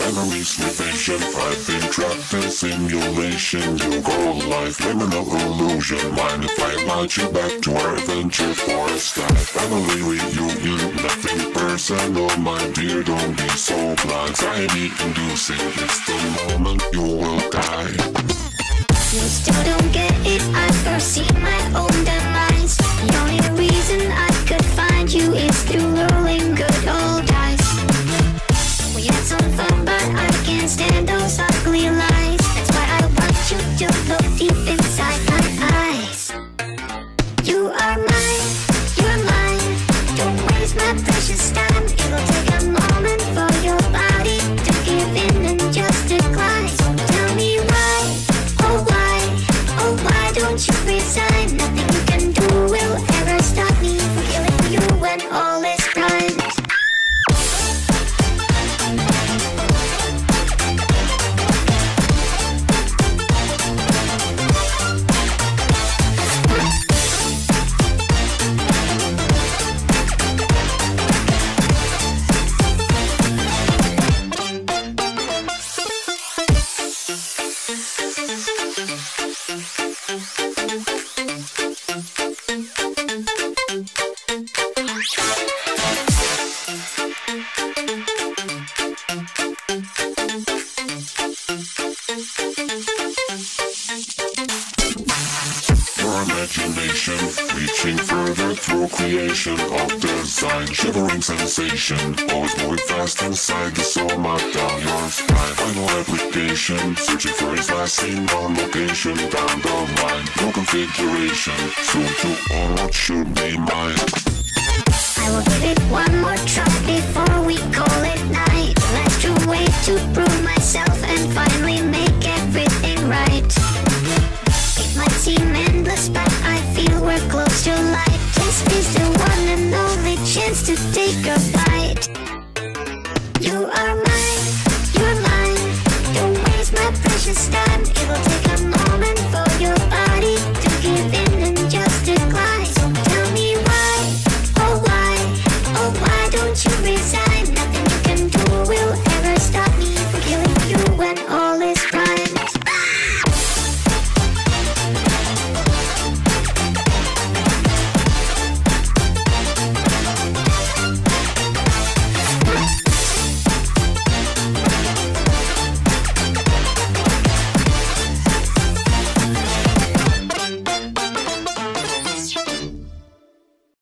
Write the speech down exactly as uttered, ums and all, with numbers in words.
memories, revision, thriving, trapped in simulation. You go life, liminal illusion. Mind if I invite you back to our adventure forest life? Family reunion, nothing personal, my dear, don't be so blind. Anxiety inducing, it's the moment you will die. You still don't get it, I foresee my own demise. The only reason I could find you is through rolling good old dice. We had some fun, but I can't stand those ugly lies. That's why I want you to look deep inside my eyes. You are mine, you're mine. Don't waste my precious time. It'll take a moment for your body to give in and just decline. So tell me why, oh why, oh why don't you resign? Nothing you can do will ever stop me from feeling you when all is right. Imagination, reaching further through creation of design. Shivering sensation, always moving fast inside the soul, mark down your spine. Final application, searching for his last seen on location. Down the line, no configuration, soon to own what should be mine. I will give it one more try before we call it night. Let's true way to prove